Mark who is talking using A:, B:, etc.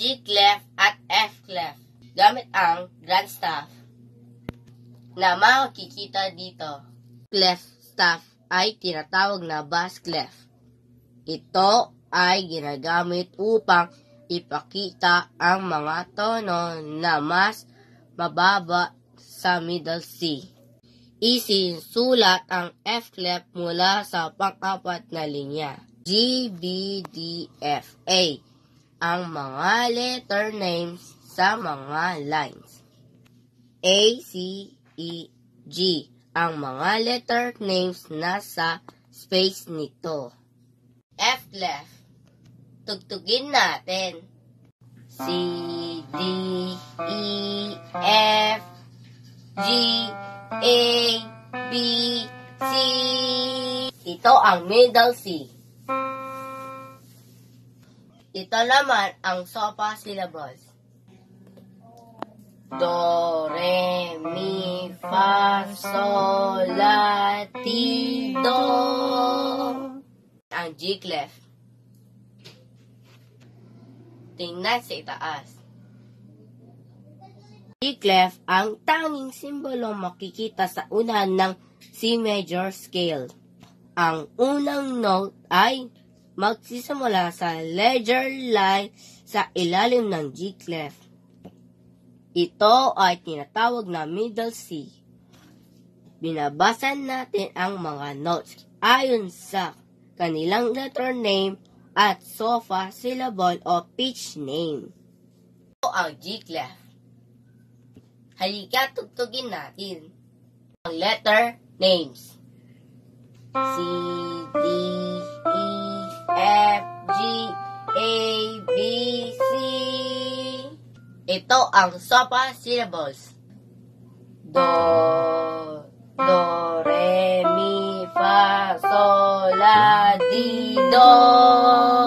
A: G clef at F clef. Gamit ang grand staff na makikita dito. Clef staff ay tinatawag na bass clef. Ito ay ginagamit upang ipakita ang mga tono na mas mababa sa middle C. Isinusulat ang F clef mula sa pang-apat na linya. G, B, D, F, A ang mga letter names sa mga lines. A, C, E, G ang mga letter names nasa space nito. F clef. Tugtugin natin. C, D, E, F, G, A, B, C. Ito ang middle C. Ito naman ang SOPA syllables. Do, re, mi, fa, sol, la, ti, do. Ang G clef. Tingnan sa itaas. G clef ang tanging simbolong makikita sa unahan ng C major scale. Ang unang note ay magsisimula sa ledger line sa ilalim ng G clef. Ito ay tinatawag na middle C. Binabasan natin ang mga notes ayon sa kanilang letter name at SOPA syllable o pitch name. Ito ang G clef. Halika, tugtugin natin ang letter names. C, D, E, F, G, A, B, C. Ito ang SOPA syllables. Do, re, mi, fa, sol, la, ti, do.